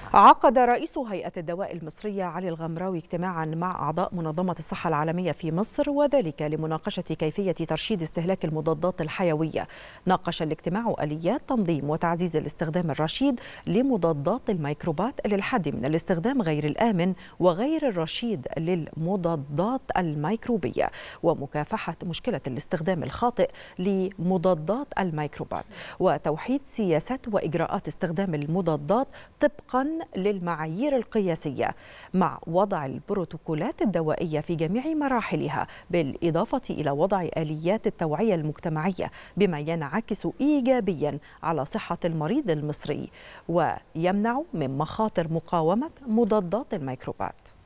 عقد رئيس هيئة الدواء المصرية علي الغمراوي اجتماعا مع أعضاء منظمة الصحة العالمية في مصر، وذلك لمناقشة كيفية ترشيد استهلاك المضادات الحيوية. ناقش الاجتماع آليات تنظيم وتعزيز الاستخدام الرشيد لمضادات الميكروبات للحد من الاستخدام غير الآمن وغير الرشيد للمضادات الميكروبية، ومكافحة مشكلة الاستخدام الخاطئ لمضادات الميكروبات، وتوحيد سياسات وإجراءات استخدام المضادات طبقا للمعايير القياسية، مع وضع البروتوكولات الدوائية في جميع مراحلها، بالإضافة إلى وضع آليات التوعية المجتمعية بما ينعكس إيجابيا على صحة المريض المصري ويمنع من مخاطر مقاومة مضادات الميكروبات.